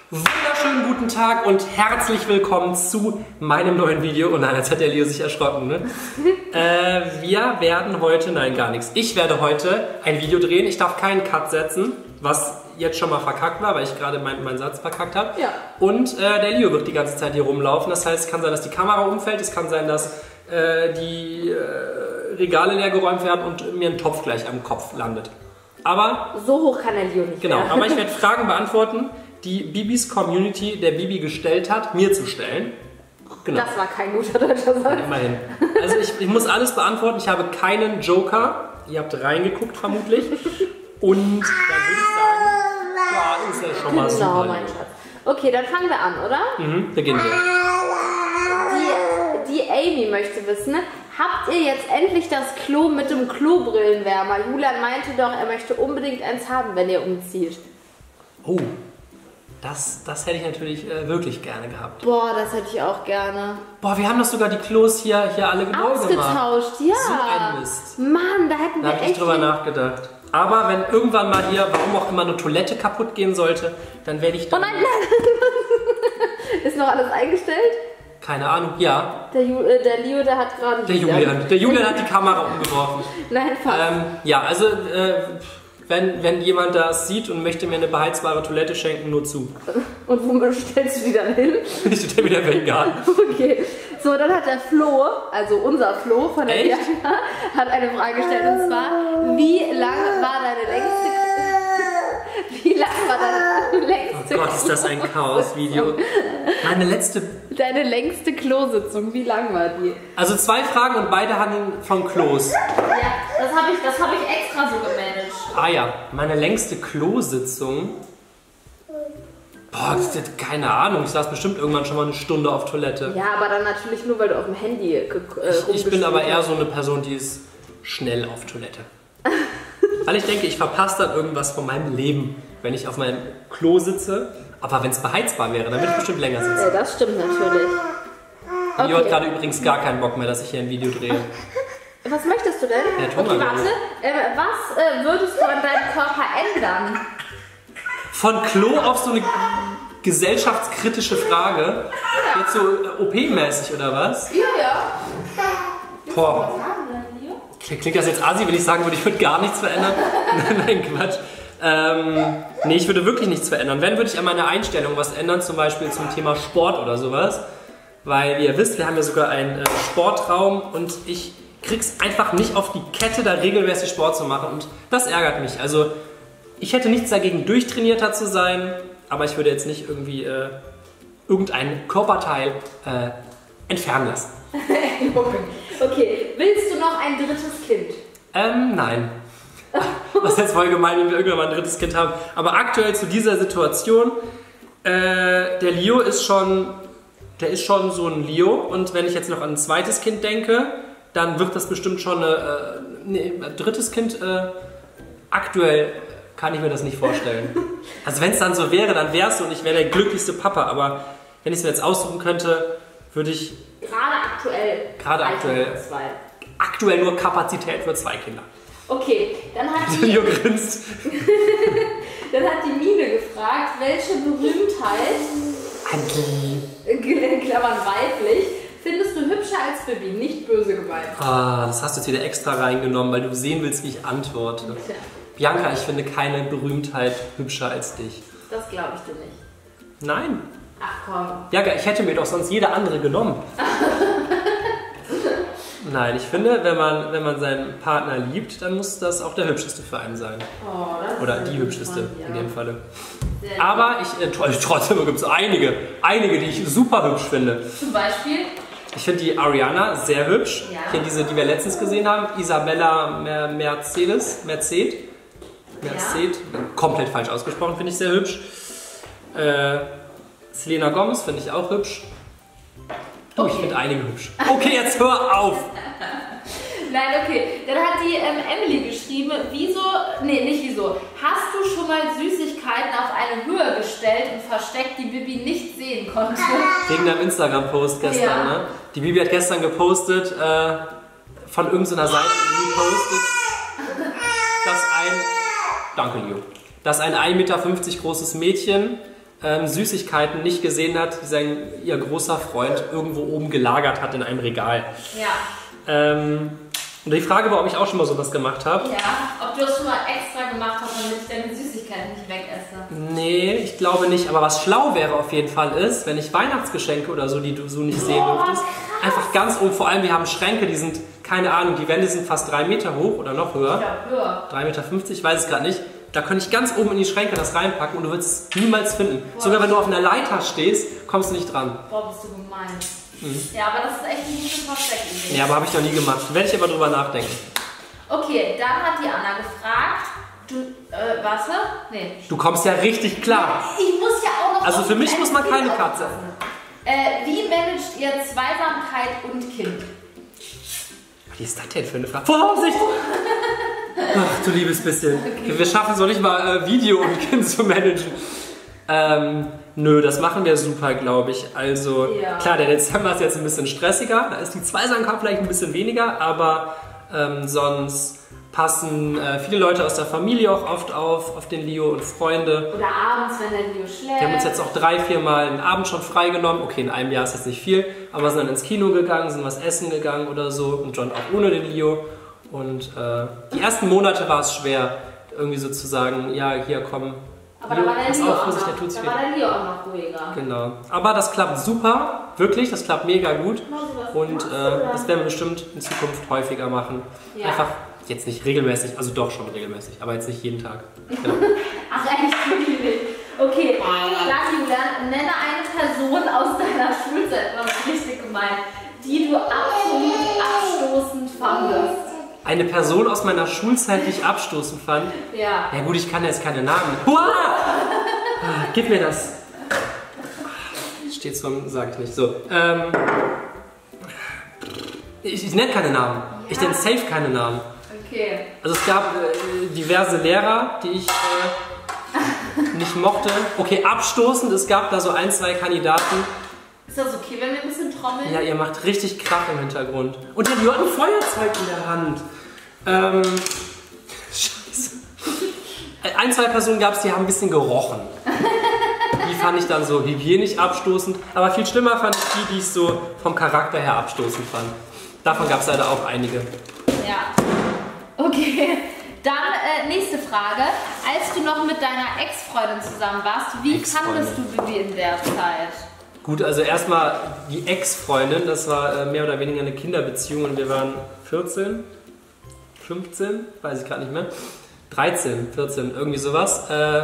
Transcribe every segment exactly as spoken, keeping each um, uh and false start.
Wunderschönen guten Tag und herzlich willkommen zu meinem neuen Video. Oh nein, jetzt hat der Leo sich erschrocken, ne? äh, wir werden heute, nein gar nichts, ich werde heute ein Video drehen. Ich darf keinen Cut setzen, was jetzt schon mal verkackt war, weil ich gerade meinen mein Satz verkackt habe. Ja. Und äh, der Leo wird die ganze Zeit hier rumlaufen. Das heißt, es kann sein, dass die Kamera umfällt, es kann sein, dass äh, die äh, Regale leer geräumt werden und mir ein Topf gleich am Kopf landet. Aber so hoch kann der Leo nicht. Genau, werden. aber ich werde Fragen beantworten, die Bibis Community der Bibi gestellt hat, mir zu stellen. Genau. Das war kein guter deutscher Satz. Immerhin. Also ich, ich muss alles beantworten. Ich habe keinen Joker. Ihr habt reingeguckt vermutlich. Und dann würde ich sagen, ja, ist ja schon mal Genau, super. mein Schatz. Okay, dann fangen wir an, oder? Mhm, beginnen wir. Die, die Amy möchte wissen, habt ihr jetzt endlich das Klo mit dem Klobrillenwärmer? Julian meinte doch, er möchte unbedingt eins haben, wenn ihr umzieht. Oh, das, das hätte ich natürlich äh, wirklich gerne gehabt. Boah, das hätte ich auch gerne. Boah, wir haben doch sogar die Klos hier, hier alle neu gemacht. Ausgetauscht, ja. So ein Mist. Mann, da hätten Da wir habe ich echt... nicht drüber nachgedacht. Aber wenn irgendwann mal hier, warum auch immer, eine Toilette kaputt gehen sollte, dann werde ich Oh dann... nein, nein. Ist noch alles eingestellt? Keine Ahnung, ja. Der, Ju, äh, der Leo, der hat gerade... Der Julian. Der Julian hat die Kamera umgeworfen. Nein, fast. Ähm, ja, also, äh, wenn, wenn jemand das sieht und möchte mir eine beheizbare Toilette schenken, nur zu. Und wo stellst du die dann hin? Ich stelle wieder in den Garten. Okay. So, dann hat der Flo, also unser Flo von der Echt? Diana, hat eine Frage gestellt und zwar, wie lang war deine längste... Wie lang war deine längste... Oh Gott, ist das ein Chaos-Video. Meine letzte... Deine längste Klositzung, wie lang war die? Also zwei Fragen und beide handeln von Klos. Ja, das habe ich, das hab ich extra so gemanagt. Ah ja, meine längste Klositzung. Boah, das ist, keine Ahnung, ich saß bestimmt irgendwann schon mal eine Stunde auf Toilette. Ja, aber dann natürlich nur, weil du auf dem Handy äh, Ich, ich bin aber eher so eine Person, die ist schnell auf Toilette. Weil ich denke, ich verpasse dann irgendwas von meinem Leben, wenn ich auf meinem Klo sitze. Aber wenn es beheizbar wäre, dann würde ich bestimmt länger sitzen. Ja, das stimmt natürlich. Okay. Leo hat Okay. gerade übrigens gar keinen Bock mehr, dass ich hier ein Video drehe. Was möchtest du denn? Ja, tu mal okay, gerne. warte. Äh, was äh, würdest du an deinem Körper ändern? Von Klo auf so eine gesellschaftskritische Frage. Jetzt so äh, O P-mäßig oder was? Ja, ja. Boah. Klingt das jetzt assi, wenn ich sagen würde, ich würde gar nichts verändern? Nein, Quatsch. Ähm, nee, ich würde wirklich nichts verändern. Wenn, würde ich an meiner Einstellung was ändern, zum Beispiel zum Thema Sport oder sowas. Weil, wie ihr wisst, wir haben ja sogar einen äh, Sportraum und ich krieg's einfach nicht auf die Kette, da regelmäßig Sport zu machen. Und das ärgert mich. Also, ich hätte nichts dagegen, durchtrainierter zu sein, aber ich würde jetzt nicht irgendwie äh, irgendein Körperteil äh, entfernen lassen. Okay, willst du noch ein drittes Kind? Ähm, nein. Das ist jetzt voll gemein, wenn wir irgendwann mal ein drittes Kind haben. Aber aktuell zu dieser Situation, äh, der Leo ist schon, der ist schon so ein Leo. Und wenn ich jetzt noch an ein zweites Kind denke, dann wird das bestimmt schon eine, äh, nee, ein drittes Kind. Äh, aktuell kann ich mir das nicht vorstellen. Also wenn es dann so wäre, dann wäre es so und ich wäre der glücklichste Papa. Aber wenn ich es mir jetzt aussuchen könnte, würde ich... Gerade aktuell. Gerade aktuell. Zwei. Aktuell nur Kapazität für zwei Kinder. Okay, dann hat die, Leo grinst. dann hat die Mine gefragt, welche Berühmtheit, in Klammern weiblich, findest du hübscher als Bibi? Nicht böse gemeint. Ah, das hast du jetzt wieder extra reingenommen, weil du sehen willst, wie ich antworte. Tja, Bianca, ich finde keine Berühmtheit hübscher als dich. das glaube ich dir nicht. Nein. Ach komm. Bianca, ich hätte mir doch sonst jede andere genommen. Nein, ich finde, wenn man, wenn man seinen Partner liebt, dann muss das auch der hübscheste für einen sein. Oh, das Oder ist die hübscheste von dir. in dem Falle. Sehr Aber ich, äh, trotzdem gibt es einige, einige, die ich super hübsch finde. Zum Beispiel? Ich finde die Ariana sehr hübsch. Ja. Hier diese, die wir letztens gesehen haben. Isabella Mer Mercedes. Merced. Merced. Komplett falsch ausgesprochen, finde ich sehr hübsch. Äh, Selena Gomez finde ich auch hübsch. Oh, ich Okay. finde einige hübsch. Okay, jetzt hör auf! Nein, okay. Dann hat die ähm, Emily geschrieben, wieso, nee, nicht wieso, hast du schon mal Süßigkeiten auf eine Höhe gestellt und versteckt, die Bibi nicht sehen konnte? Wegen deinem Instagram-Post gestern, Ja. ne? Die Bibi hat gestern gepostet, äh, von irgendeiner Seite gepostet, dass ein, danke Leo, dass ein ein Meter fünfzig großes Mädchen ähm, Süßigkeiten nicht gesehen hat, die sein ihr großer Freund irgendwo oben gelagert hat in einem Regal. Ja. Ähm, und die Frage war, ob ich auch schon mal sowas gemacht habe. Ja, ob du das schon mal extra gemacht hast, damit ich deine Süßigkeiten nicht wegesse. Nee, ich glaube nicht. Aber was schlau wäre auf jeden Fall ist, wenn ich Weihnachtsgeschenke oder so, die du so nicht sehen Oh, dürftest, krass. einfach ganz oben, vor allem wir haben Schränke, die sind, keine Ahnung, die Wände sind fast drei Meter hoch oder noch höher. Ja, höher. drei Meter fünfzig, ich weiß es gerade nicht. Da könnte ich ganz oben in die Schränke das reinpacken und du würdest es niemals finden. Boah. Sogar wenn du auf einer Leiter stehst, kommst du nicht dran. Boah, bist du gemein. Mhm. Ja, aber das ist echt ein gutes Versteck. Ja, aber habe ich noch nie gemacht. Werde ich aber drüber nachdenken. Okay, dann hat die Anna gefragt, du, äh, warte? Nee. Du kommst ja richtig klar. Ich muss ja auch noch... Also für mich auf muss man ein keine Kind Katze. aufpassen. Äh, wie managt ihr Zweisamkeit und Kind? Was ist das denn für eine Frage? Vorsicht! Ach, du liebes bisschen. Okay. Wir schaffen es noch nicht mal, äh, Video und Kind zu managen. Ähm, nö, das machen wir super, glaube ich. Also, Ja. klar, der Dezember ist jetzt ein bisschen stressiger. Da ist die Zweisamkeit vielleicht ein bisschen weniger, aber ähm, sonst passen äh, viele Leute aus der Familie auch oft auf, auf den Leo und Freunde. Oder abends, wenn der Leo schläft. Wir haben uns jetzt auch drei, vier Mal einen Abend schon freigenommen. Okay, in einem Jahr ist das nicht viel, aber sind dann ins Kino gegangen, sind was essen gegangen oder so. Und John auch ohne den Leo. Und äh, die ersten Monate war es schwer, irgendwie so zu sagen, ja, hier komm. Aber da war der pass Leo auf, auch Vorsicht, noch, der tut's da weh. war der Leo auch noch ruhiger. Genau. Aber das klappt super, wirklich, das klappt mega gut. Und äh, das werden wir bestimmt in Zukunft häufiger machen. Ja. Einfach jetzt nicht regelmäßig, also doch schon regelmäßig, aber jetzt nicht jeden Tag. Genau. Ach, eigentlich wirklich nicht. Okay, dann Julian, nenne eine Person aus deiner Schulzeit, was richtig gemeint, die du absolut abstoßend fandest. Eine Person aus meiner Schulzeit, die ich abstoßend fand. Ja. Ja gut, ich kann jetzt keine Namen. Uah! Ah, gib mir das. Steht so, sag ich nicht. So. Ähm, ich, ich nenne keine Namen. Ich nenne safe keine Namen. Okay. Also es gab äh, diverse Lehrer, die ich äh, nicht mochte. Okay, abstoßend. Es gab da so ein, zwei Kandidaten. Ist das okay, wenn wir ein bisschen trommeln? Ja, ihr macht richtig Krach im Hintergrund. Und der Leo hat ein Feuerzeug in der Hand. Ähm, Scheiße. Ein, zwei Personen gab es, die haben ein bisschen gerochen. Die fand ich dann so hygienisch abstoßend. Aber viel schlimmer fand ich die, die ich so vom Charakter her abstoßend fand. Davon gab es leider auch einige. Ja. Okay. Dann äh, nächste Frage. Als du noch mit deiner Ex-Freundin zusammen warst, wie Ex-Freundin. fandest du Bibi in der Zeit? Gut, also erstmal die Ex-Freundin, das war äh, mehr oder weniger eine Kinderbeziehung und wir waren vierzehn, fünfzehn, weiß ich gerade nicht mehr, dreizehn, vierzehn, irgendwie sowas. Äh,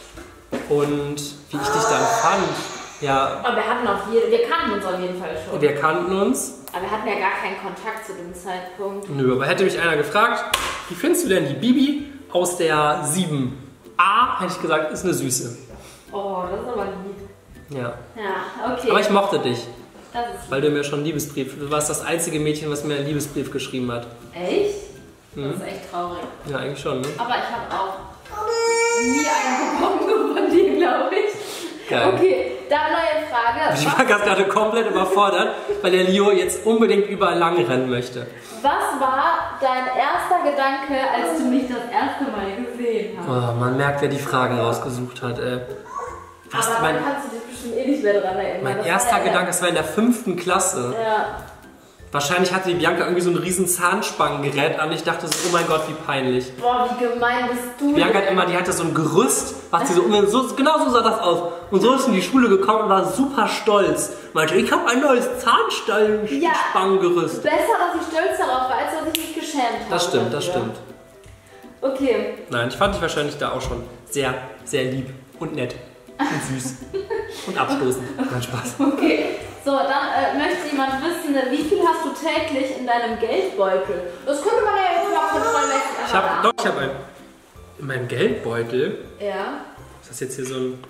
und wie ich dich dann fand, ja, Aber wir hatten auf jeden, wir kannten uns auf jeden Fall schon. wir kannten uns. Aber wir hatten ja gar keinen Kontakt zu dem Zeitpunkt. Nö, aber hätte mich einer gefragt, wie findest du denn die Bibi aus der sieben a, hätte ich gesagt, ist eine Süße. Oh, das ist aber lieb. Ja, Ja, okay. aber ich mochte dich, das ist weil du mir schon einen Liebesbrief, du warst das einzige Mädchen, was mir einen Liebesbrief geschrieben hat. echt? Mhm. Das ist echt traurig. Ja, eigentlich schon, ne? Aber ich habe auch nie einen bekommen, nur von dir, glaube ich. Geil. Okay, dann neue Frage. Ich war gerade komplett überfordert, weil der Leo jetzt unbedingt überall lang rennen möchte. Was war dein erster Gedanke, als du mich das erste Mal gesehen hast? Oh, man merkt, wer die Fragen rausgesucht hat. Ey. Was, Aber mein dann kannst du dich bestimmt eh nicht mehr dran erinnern. mein Das erster war ja Gedanke, das war in der fünften Klasse. Ja. Wahrscheinlich hatte die Bianca irgendwie so ein riesen Zahnspangengerät an. Ich dachte so, oh mein Gott, wie peinlich. Boah, wie gemein bist du. Bianca hat denn? immer, die hatte so ein Gerüst, was sie so, und so, genau so sah das aus. Und so ist sie in die Schule gekommen und war super stolz. Meinte, ich habe ein neues Zahnspangengerüst. Besser, dass ich stolz darauf war, als dass ich mich geschämt habe. Das stimmt, das dafür. stimmt. Okay. Nein, ich fand dich wahrscheinlich da auch schon sehr, sehr lieb und nett und süß und abstoßend. Nein, Spaß. Okay. So, dann äh, möchte jemand wissen, wie viel hast du täglich in deinem Geldbeutel? Das könnte man ja jetzt mal kontrollmäßig Ich habe doch, ich habe ein, in meinem Geldbeutel, Ja. ist das jetzt hier so ein,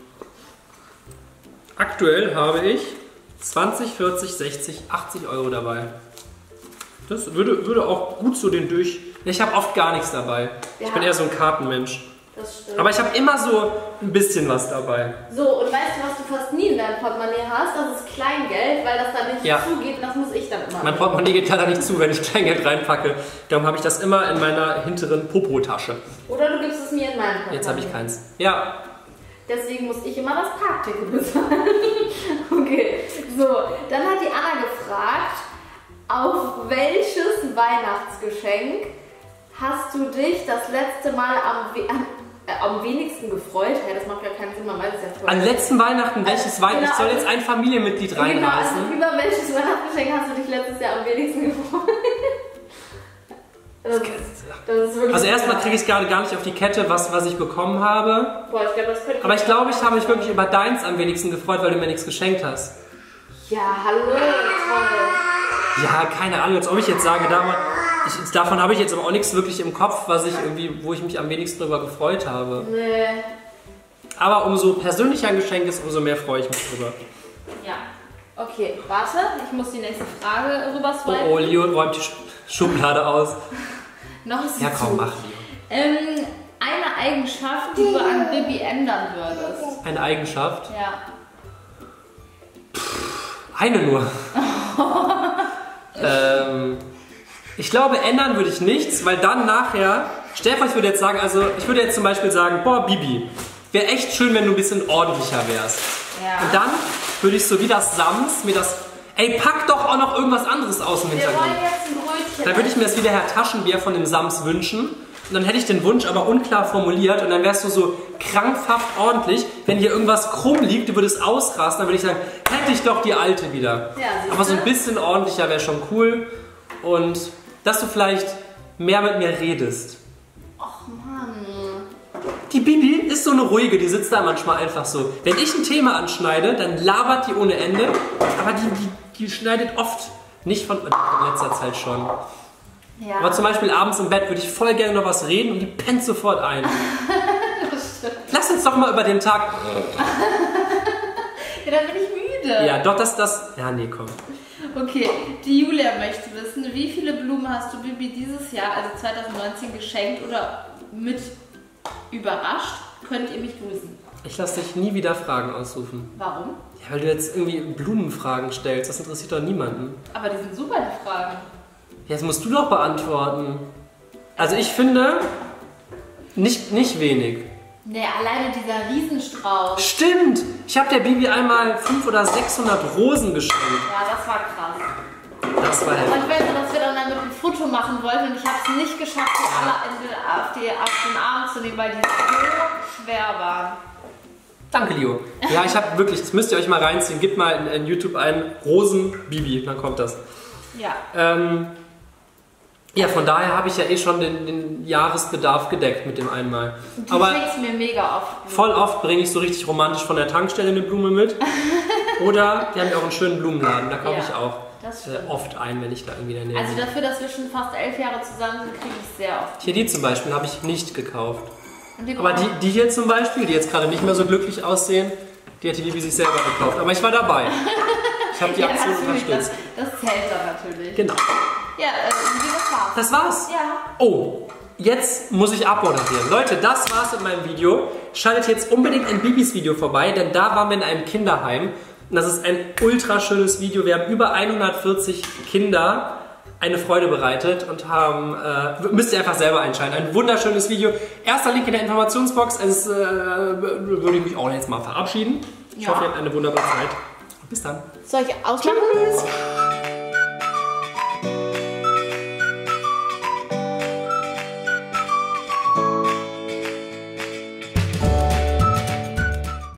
aktuell habe ich zwanzig, vierzig, sechzig, achtzig Euro dabei. Das würde, würde auch gut so den durch, ich habe oft gar nichts dabei. Ich bin Ja. eher so ein Kartenmensch. Das stimmt. Aber ich habe immer so ein bisschen was dabei. So, und weißt du, was du fast nie in deinem Portemonnaie hast? Das ist Kleingeld, weil das da nicht Ja. zugeht und das muss ich dann immer. Mein Portemonnaie geht leider nicht zu, wenn ich Kleingeld reinpacke. Darum habe ich das immer in meiner hinteren Popo-Tasche. Oder du gibst es mir in meinen Portemonnaie. Jetzt habe ich keins. Ja, Deswegen muss ich immer das Parkticket bezahlen. Okay, so. Dann hat die Anna gefragt, auf welches Weihnachtsgeschenk hast du dich das letzte Mal am, we am, äh, am wenigsten gefreut? Ja, das macht ja keinen Sinn, man weiß es ja vorher. An letzten Weihnachten, welches Also, Weihnachten? genau, Ich soll jetzt ein Familienmitglied reinreißen. Genau, also über welches Weihnachtsgeschenk hast du dich letztes Jahr am wenigsten gefreut? Das, das ist wirklich also erstmal kriege ich es gerade gar nicht auf die Kette, was, was ich bekommen habe. Boah, ich glaub, das könnte Aber ich glaube, ich habe mich wirklich über deins am wenigsten gefreut, weil du mir nichts geschenkt hast. Ja, hallo, toll. Ja, keine Ahnung, als ob ich jetzt sage, damals, ich, davon habe ich jetzt aber auch nichts wirklich im Kopf, was ich irgendwie, wo ich mich am wenigsten darüber gefreut habe. Nee. Aber umso persönlicher ein Geschenk ist, umso mehr freue ich mich drüber. Ja. Okay, warte, ich muss die nächste Frage rüber Oh, swipen. oh, Leo räumt die Sch Schublade aus. Noch ist sie Ja, komm, zu. mach, Leo. Ähm, eine Eigenschaft, die du an Bibi ändern würdest. Eine Eigenschaft? Ja. Eine nur. ähm, ich glaube, ändern würde ich nichts, weil dann nachher, Stefan, ich würde jetzt sagen, also ich würde jetzt zum Beispiel sagen, boah, Bibi, wäre echt schön, wenn du ein bisschen ordentlicher wärst. Ja. Und dann würde ich so wie das Sams mir das, ey, pack doch auch noch irgendwas anderes aus im Wir Hintergrund. wollen jetzt ein Brötchen. Dann würde ich mir das wie der Herr Taschenbier von dem Sams wünschen. Und dann hätte ich den Wunsch aber unklar formuliert und dann wärst du so krankhaft ordentlich. Wenn hier irgendwas krumm liegt, du würdest ausrasten, dann würde ich sagen, hätte ich doch die alte wieder. Ja, siehste? Aber so ein bisschen ordentlicher wäre schon cool. Und dass du vielleicht mehr mit mir redest. Och Mann. Die Bibi ist so eine ruhige, die sitzt da manchmal einfach so. Wenn ich ein Thema anschneide, dann labert die ohne Ende. Aber die, die, die schneidet oft nicht von, in letzter Zeit schon. Ja. Aber zum Beispiel abends im Bett würde ich voll gerne noch was reden und die pennt sofort ein. Das stimmt. Lass uns doch mal über den Tag... Ja, dann bin ich müde. Ja, doch, das, das... Ja, nee, komm. Okay, die Julia möchte wissen, wie viele Blumen hast du Bibi dieses Jahr, also zwanzig neunzehn, geschenkt oder mit überrascht? Könnt ihr mich grüßen? Ich lasse dich nie wieder Fragen ausrufen. Warum? Ja, weil du jetzt irgendwie Blumenfragen stellst. Das interessiert doch niemanden. Aber die sind super, die Fragen. Jetzt musst du doch beantworten. Also ich finde, nicht, nicht wenig. Nee, alleine dieser Riesenstrauß. Stimmt! Ich habe der Bibi einmal fünfhundert oder sechshundert Rosen geschenkt. Ja, das war krass. Das war heftig. Und wenn wir, dass wir dann damit ein Foto machen wollten und ich habe es nicht geschafft, die alle in den, auf, die, auf den Arm zu nehmen, weil die so schwer waren. Danke, Leo. Ja, ich habe wirklich, das müsst ihr euch mal reinziehen. Gebt mal in, in YouTube ein Rosen Bibi, dann kommt das. Ja. Ähm, ja, von daher habe ich ja eh schon den, den Jahresbedarf gedeckt mit dem einmal. Du Aber schenkst mir mega oft. voll oft bringe ich so richtig romantisch von der Tankstelle eine Blume mit. Oder wir haben ja auch einen schönen Blumenladen, da kaufe Ja, ich auch das äh, stimmt. oft ein, wenn ich da irgendwie in der Nähe Also bin. dafür, dass wir schon fast elf Jahre zusammen sind, kriege ich sehr oft. Hier die zum Beispiel habe ich nicht gekauft. Und die Aber die, brauchen- die hier zum Beispiel, die jetzt gerade nicht mehr so glücklich aussehen, die hat die Bibi sich selber gekauft. Aber ich war dabei. Ich habe die ja, Aktion natürlich, das, unterstützt. das zählt dann natürlich. Genau. Ja, äh, wie das war's. Das war's. Ja. Oh, jetzt muss ich abmoderieren. Leute, das war's mit meinem Video. Schaltet jetzt unbedingt in Bibis Video vorbei, denn da waren wir in einem Kinderheim. Und das ist ein ultra schönes Video. Wir haben über hundertvierzig Kinder eine Freude bereitet und haben, äh, müsst ihr einfach selber einschalten. Ein wunderschönes Video. Erster Link in der Informationsbox. Es äh, würde ich mich auch jetzt mal verabschieden. Ich Ja. hoffe, ihr habt eine wunderbare Zeit. Bis dann. Soll ich ausmachen?